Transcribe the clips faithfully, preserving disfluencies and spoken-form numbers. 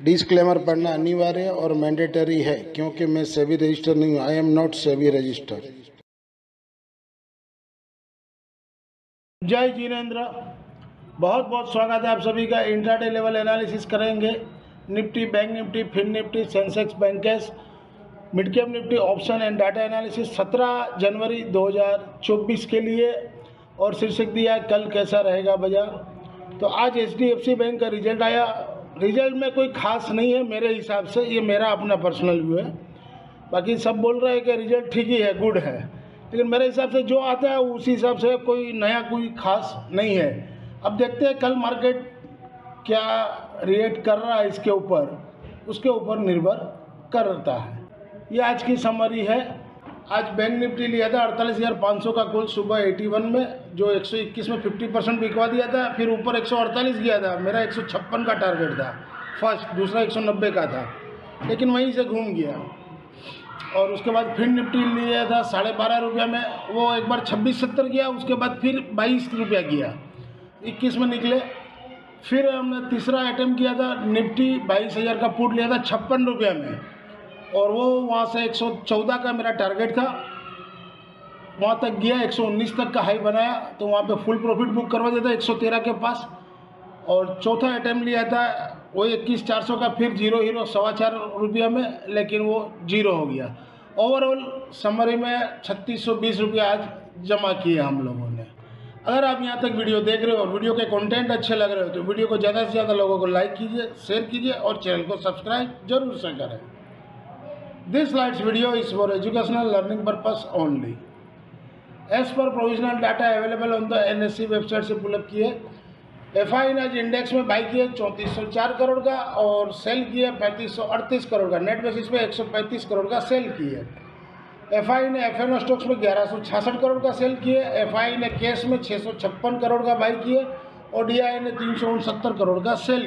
Disclaimer पढ़ना अनिवार्य और मैंडेटरी है क्योंकि मैं सेबी रजिस्टर नहीं हूँ। I am not SEBI register. जय जिनेंद्र, बहुत बहुत स्वागत है आप सभी का। इंट्राडे लेवल एनालिसिस करेंगे। Nifty, bank Nifty, fin Nifty, Sensex, Bankex, mid cap Nifty, option and data analysis सत्रह जनवरी दो हज़ार चौबीस के लिए। और शीर्षक दिया है कल कैसा रहेगा बाजार। तो आज H D F C bank का रिजल्ट आया। रिजल्ट में कोई खास नहीं है मेरे हिसाब से, ये मेरा अपना पर्सनल व्यू है। बाकी सब बोल रहे हैं कि रिजल्ट ठीक ही है, गुड है, लेकिन मेरे हिसाब से जो आता है उसी हिसाब से कोई नया कोई खास नहीं है। अब देखते हैं कल मार्केट क्या रिएक्ट कर रहा है, इसके ऊपर उसके ऊपर निर्भर करता है। ये आज की समरी है। आज बैंक निफ्टी लिया था अड़तालीस हज़ार पाँच सौ का कुल सुबह इक्यासी में, जो एक सौ इक्कीस में पचास परसेंट बिकवा दिया था। फिर ऊपर एक सौ अड़तालीस गया था। मेरा एक सौ छप्पन का टारगेट था फर्स्ट, दूसरा एक सौ नब्बे का था, लेकिन वहीं से घूम गया। और उसके बाद फिर निफ्टी लिया था साढ़े बारह रुपया में, वो एक बार छब्बीस सत्तर गया, उसके बाद फिर बाईस रुपया गया, इक्कीस में निकले। फिर हमने तीसरा अटैम्प्ट किया था निफ्टी, बाईस हज़ार का पुट लिया था छप्पन रुपया में, और वो वहाँ से एक सौ चौदह का मेरा टारगेट था, वहाँ तक गया, एक सौ उन्नीस तक का हाई बनाया, तो वहाँ पे फुल प्रॉफिट बुक करवा देता एक सौ तेरह के पास। और चौथा अटैम्प्ट लिया था वो इक्कीस चार सौ का, फिर जीरो हीरो सवा चार रुपया में, लेकिन वो जीरो हो गया। ओवरऑल समरी में छत्तीस सौ बीस रुपया आज जमा किए हम लोगों ने। अगर आप यहाँ तक वीडियो देख रहे हो और वीडियो के कंटेंट अच्छे लग रहे हो तो वीडियो को ज़्यादा से ज़्यादा लोगों को लाइक कीजिए, शेयर कीजिए और चैनल को सब्सक्राइब जरूर से करें। This slides video is for educational learning purpose only. As per provisional data available on the N S E website से पुलअप किए। एफ आई ने आज इंडेक्स में बाई किए चौंतीस सौ चार करोड़ का और सेल किए पैंतीस सौ अड़तीस करोड़ का। नेट बेसिस पे एक सौ पैंतीस करोड़ का सेल किए। एफ आई ने एफ एन ओ स्टॉक्स में ग्यारह सौ छियासठ करोड़ का सेल किए। एफ आई ने कैश में छः सौ छप्पन करोड़ का बाई किए और डी आई ने तीन सौ उनसत्तर करोड़ का सेल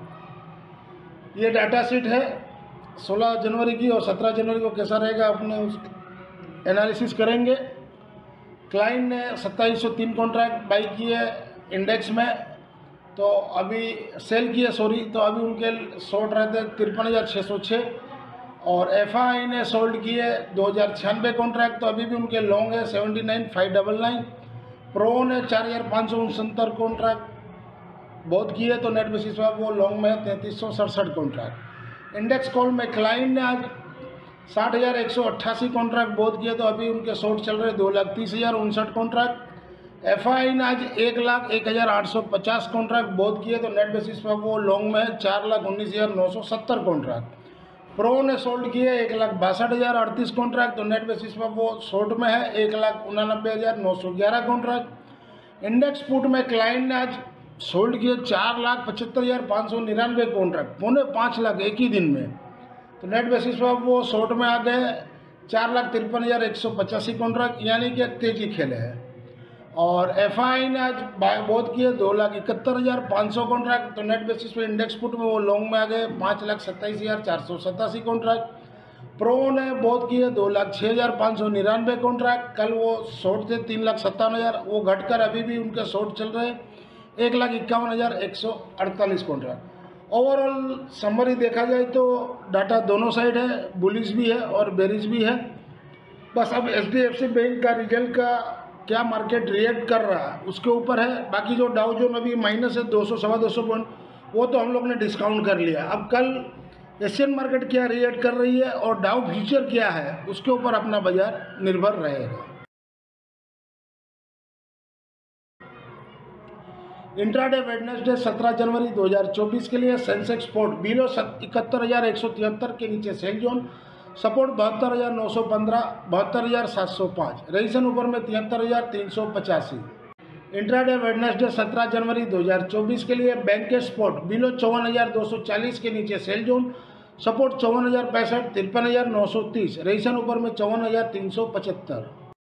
किए। ये डाटा शीट है सोलह जनवरी की, और सत्रह जनवरी को कैसा रहेगा अपने उस एनालिसिस करेंगे। क्लाइंट ने सत्ताईस सौ तीन कॉन्ट्रैक्ट बाई किए इंडेक्स में, तो अभी सेल किए सॉरी तो अभी उनके शॉर्ट रहते तिरपन हज़ार छः सौ छः। और एफ आई ने सोल्ड किए दो हज़ार छियानवे कॉन्ट्रैक्ट, तो अभी भी उनके लॉन्ग है seventy nine five double nine. Pro ने चार हज़ार पाँच सौ उनसत्तर कॉन्ट्रैक्ट बहुत किए, तो नेट बेसिस पर वो लॉन्ग में है तैंतीस सौ सड़सठ कॉन्ट्रैक्ट। इंडेक्स कॉल में क्लाइंट ने आज साठ हज़ार एक सौ अट्ठासी कॉन्ट्रैक्ट बहुत किए, तो अभी उनके शॉर्ट चल रहे दो लाख तीस हज़ार उनसठ कॉन्ट्रैक्ट। एफ आई ने आज एक लाख एक हज़ार आठ सौ पचास कॉन्ट्रैक्ट बहुत किए, तो नेट बेसिस पर वो लॉन्ग में है चार लाख उन्नीस हज़ार नौ सौ सत्तर कॉन्ट्रैक्ट। प्रो ने सोल्ड किए एक लाख बासठ हज़ार अड़तीस कॉन्ट्रैक्ट, तो नेट बेसिस पर वो शॉर्ट में है एक लाख उनानबे हज़ार नौ सौ ग्यारह कॉन्ट्रैक्ट। इंडेक्स पुट में क्लाइंट ने आज सोल्ड किए चार लाख पचहत्तर हज़ार पाँच सौ निन्यानवे कॉन्ट्रैक्ट, पौने पाँच लाख एक ही दिन में, तो नेट बेसिस पर वो शॉर्ट में आ गए चार लाख तिरपन हज़ार एक सौ पचासी कॉन्ट्रैक्ट, यानी कि तेजी खेले हैं। और एफ आई ने आज बहुत किए दो लाख इकहत्तर हज़ार पाँच सौ कॉन्ट्रैक्ट, तो नेट बेसिस पे इंडेक्स पुट में वो लॉन्ग में आ गए पाँच लाख सत्ताईस हज़ार चार सौ सतासी कॉन्ट्रैक्ट। प्रो ने बहुत किए दो लाख छः हज़ार पाँच सौ निन्यानवे कॉन्ट्रैक्ट, कल वो शॉर्ट थे तीन लाख सत्तावन हज़ार, वो घटकर अभी भी उनके शॉर्ट चल रहे एक लाख इक्यावन हज़ार एक सौ अड़तालीस कॉन्ट्रैक्ट। ओवरऑल समरी देखा जाए तो डाटा दोनों साइड है, बुलिश भी है और बेरिश भी है। बस अब H D F C bank का रिजल्ट का क्या मार्केट रिएक्ट कर रहा है उसके ऊपर है। बाकी जो डाउ जोन अभी माइनस है दो सौ सवा दो सौ पॉइंट, वो तो हम लोग ने डिस्काउंट कर लिया। अब कल एशियन मार्केट क्या रिएक्ट कर रही है और डाउ फ्यूचर क्या है उसके ऊपर अपना बाजार निर्भर रहेगा। इंट्राडे वेडनेसडे सत्रह जनवरी दो हज़ार चौबीस के लिए सेंसेक्स पोर्ट बिलो इकहत्तर हज़ार एक सौ तिहत्तर के नीचे सेल जोन, सपोर्ट बहत्तर हज़ार नौ सौ पंद्रह, बहत्तर हज़ार सात सौ पाँच, रेजिस्टेंस ऊपर में तिहत्तर हज़ार तीन सौ पचासी। इंट्राडे वेडनेसडे सत्रह जनवरी दो हज़ार चौबीस के लिए बैंक के स्पॉट बिलो चौवन हज़ार दो सौ चालीस के नीचे सेल जोन, सपोर्ट चौवन हज़ार पैंसठ, तिरपन हज़ार नौ सौ तीस, रेजिस्टेंस ऊपर में चौवन हज़ार तीन सौ पचहत्तर।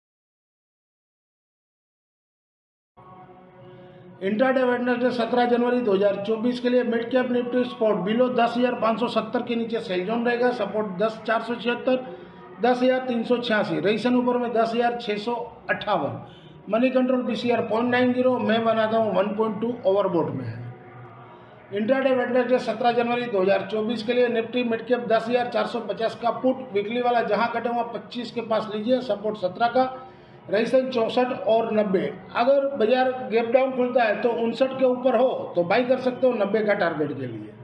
इंट्राडे वेडनेसडे सत्रह जनवरी दो हज़ार चौबीस के लिए mid cap Nifty spot below दस हज़ार पाँच सौ सत्तर के नीचे सेल जोन रहेगा, सपोर्ट दस चार सौ छिहत्तर, दस हज़ार तीन सौ छियासी, रेजिस्टेंस ऊपर में दस हज़ार छः सौ अट्ठावन। Money control P C R point nine zero, मैं बनाता हूँ वन पॉइंट टू ओवरबोट में है। इंट्राडे वेडनेसडे सत्रह जनवरी दो हज़ार चौबीस के लिए निफ्टी मिड कैप दस हज़ार चार सौ पचास का पुट वीकली वाला जहां कटे हुआ पच्चीस के पास लीजिए, सपोर्ट सत्रह का, रेजिस्टेंस चौंसठ और नब्बे। अगर बाजार गैप डाउन खुलता है तो उनसठ के ऊपर हो तो बाई कर सकते हो नब्बे का टारगेट के लिए।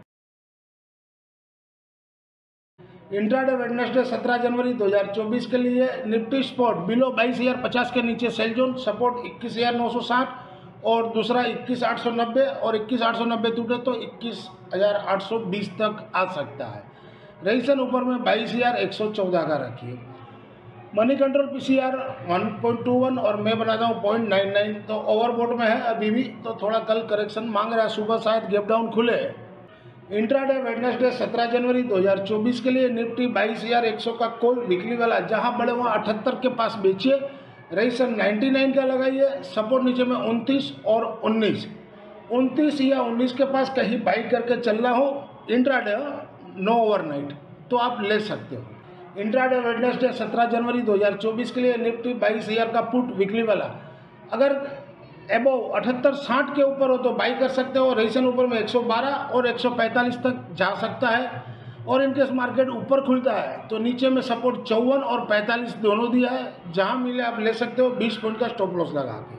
इंट्राडे वेडनेसडे सत्रह जनवरी दो हज़ार चौबीस के लिए निफ्टी स्पॉट बिलो बाईस हज़ार पचास के नीचे सेल जोन, सपोर्ट इक्कीस हज़ार नौ सौ साठ और दूसरा इक्कीस हज़ार आठ सौ नब्बे, और इक्कीस हज़ार आठ सौ नब्बे टूटे तो इक्कीस हज़ार आठ सौ बीस तक आ सकता है। रेजिस्टेंस ऊपर में बाईस हज़ार एक सौ चौदह का रखिए। Money control PCR one point two one और मैं बनाता हूँ पॉइंट नाइन नाइन, तो ओवरबॉट में है अभी भी, तो थोड़ा कल करेक्शन मांग रहा है, सुबह शायद गैप डाउन खुले। इंट्राडे वेडनेसडे सत्रह जनवरी दो हज़ार चौबीस के लिए निफ्टी बाईस हज़ार एक सौ का कॉल वीकली वाला जहां बड़े वहाँ अठहत्तर के पास बेचिए, रेजिस्टेंस निन्यानवे का लगाइए, सपोर्ट नीचे में उनतीस और उन्नीस उनतीस या उन्नीस के पास कहीं बाई करके चलना हो इंट्राडे नो ओवरनाइट तो आप ले सकते हो। इंट्राडे वेडनेसडे सत्रह जनवरी दो हज़ार चौबीस के लिए निफ्टी बाईस हज़ार का पुट वीकली वाला अगर एबोव अठहत्तर साठ के ऊपर हो तो बाई कर सकते हो, रेजिस्टेंस ऊपर में एक सौ बारह और एक सौ पैंतालीस तक जा सकता है, और इनकेस मार्केट ऊपर खुलता है तो नीचे में सपोर्ट चौवन और पैंतालीस दोनों दिया है, जहां मिले आप ले सकते हो बीस पॉइंट का स्टॉप लॉस लगा के।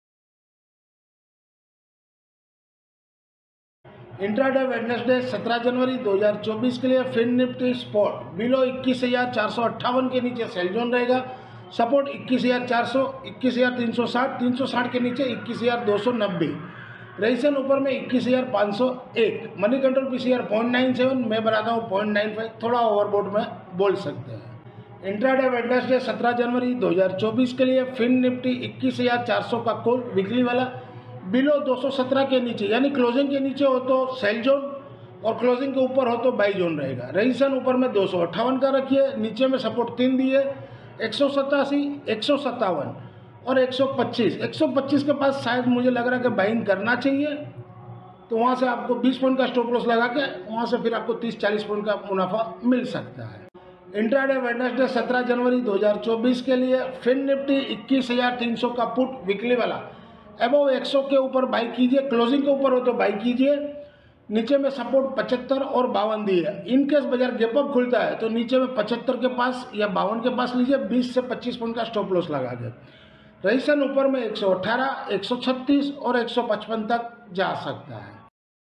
इंट्राडे वेडनेसडे सत्रह जनवरी दो हज़ार चौबीस के लिए फिन निफ्टी स्पॉट बिलो इक्कीस हज़ार चार सौ अट्ठावन के नीचे सेल जोन रहेगा, सपोर्ट इक्कीस हज़ार चार सौ, इक्कीस हज़ार तीन सौ साठ, तीन सौ साठ के नीचे इक्कीस हज़ार दो सौ नब्बे, रेजिस्टेंस ऊपर में इक्कीस हज़ार पाँच सौ एक। Money control PCR point nine seven, मैं बनाता हूँ पॉइंट नाइन फाइव, थोड़ा ओवरबोट में बोल सकते हैं। इंट्राडे वेडनेसडे सत्रह जनवरी दो हज़ार चौबीस के लिए फिन निफ्टी इक्कीस हज़ार चार सौ का कॉल वीकली वाला बिलो दो सौ सत्रह के नीचे, यानी क्लोजिंग के नीचे हो तो सेल जोन और क्लोजिंग के ऊपर हो तो बाई जोन रहेगा। रेजिस्टेंस ऊपर में दो सौ अट्ठावन का रखिए, नीचे में सपोर्ट तीन दिए, एक सौ सतासी, एक सौ सत्तावन और एक सौ पच्चीस। एक सौ पच्चीस के पास शायद मुझे लग रहा है कि बाइंग करना चाहिए, तो वहाँ से आपको बीस पॉइंट का स्टॉप लॉस लगा के वहाँ से फिर आपको तीस चालीस पॉइंट का मुनाफा मिल सकता है। इंट्राडे वेडनेसडे सत्रह जनवरी दो हज़ार चौबीस के लिए फिन निफ्टी इक्कीस हज़ार तीन सौ का पुट वीकली वाला एबोव एक सौ के ऊपर बाई कीजिए, क्लोजिंग के ऊपर हो तो बाई कीजिए, नीचे में सपोर्ट पचहत्तर और बावन दिए। इनकेस बाजार गैप अप खुलता है तो नीचे में पचहत्तर के पास या बावन के पास लीजिए, बीस से पच्चीस पॉइंट का स्टॉप लॉस लगा के। रेजिस्टेंस ऊपर में एक सौ अठारह, एक सौ छत्तीस और एक सौ पचपन तक जा सकता है।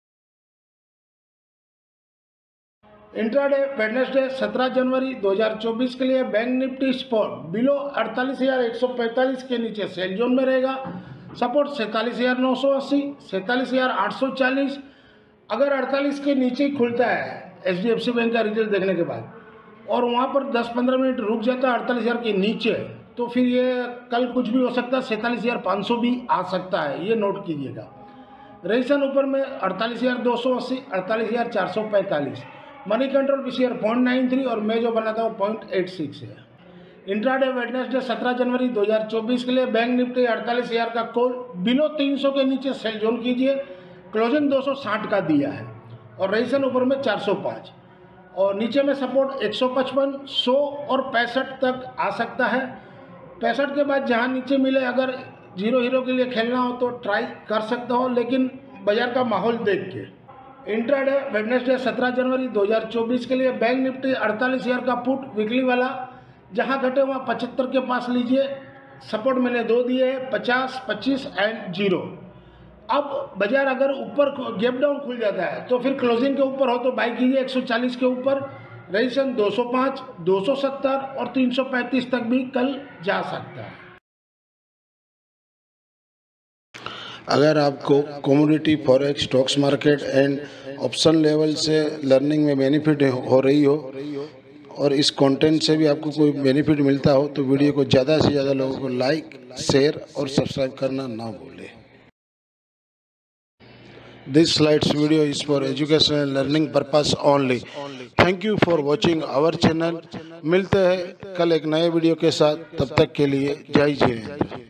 इंट्राडे वेडनेसडे सत्रह जनवरी दो हज़ार चौबीस के लिए बैंक निफ्टी स्पॉट बिलो अड़तालीस हज़ार एक सौ पैंतालीस के नीचे सेल जोन में रहेगा, सपोर्ट सैंतालीस हज़ार नौ सौ अस्सी, सैंतालीस हज़ार आठ सौ चालीस। अगर अड़तालीस के नीचे ही खुलता है H D F C bank का रिजल्ट देखने के बाद और वहाँ पर दस पंद्रह मिनट रुक जाता है अड़तालीस हज़ार के नीचे, तो फिर ये कल कुछ भी हो सकता है, सैंतालीस हज़ार पाँच सौ भी आ सकता है, ये नोट कीजिएगा। रेजिस्टेंस ऊपर में अड़तालीस हज़ार दो सौ अस्सी, अड़तालीस हज़ार चार सौ पैंतालीस। Money control PCR point nine three और मैं जो बनाता हूँ पॉइंट एट सिक्स है। इंट्राडे वेडनेसडे सत्रह जनवरी दो हज़ार चौबीस के लिए बैंक निफ्टी अड़तालीस हज़ार का कॉल बिलो तीन सौ के नीचे सेल जोन कीजिए, क्लोजिंग दो सौ साठ का दिया है और रेजिस्टेंस ऊपर में चार सौ पाँच और नीचे में सपोर्ट एक सौ पचपन, सौ और पैंसठ तक आ सकता है। पैंसठ के बाद जहां नीचे मिले, अगर जीरो हीरो के लिए खेलना हो तो ट्राई कर सकते हो, लेकिन बाजार का माहौल देख के। इंट्राडे वेडनेसडे सत्रह जनवरी दो हज़ार चौबीस के लिए बैंक निफ्टी अड़तालीस हज़ार का पुट वीकली वाला जहां घटे वहाँ पचहत्तर के पास लीजिए, सपोर्ट मैंने दो दिए हैं, पचास, पच्चीस एंड जीरो। अब बाजार अगर ऊपर गैप डाउन खुल जाता है तो फिर क्लोजिंग के ऊपर हो तो बाई कीजिए एक सौ चालीस के ऊपर, रेजिस्टेंस दो सौ पाँच, दो सौ सत्तर और तीन सौ पैंतीस तक भी कल जा सकता है। अगर आपको commodity forex stocks market and option level से लर्निंग में बेनिफिट हो रही हो और इस कंटेंट से भी आपको कोई बेनिफिट मिलता हो तो वीडियो को ज़्यादा से ज़्यादा लोगों को लाइक, शेयर और सब्सक्राइब करना ना भूलें। This slides video is for educational and learning purpose only. Thank you for watching our channel. मिलते हैं कल एक नए वीडियो के साथ, तब तक के लिए जय हिंद।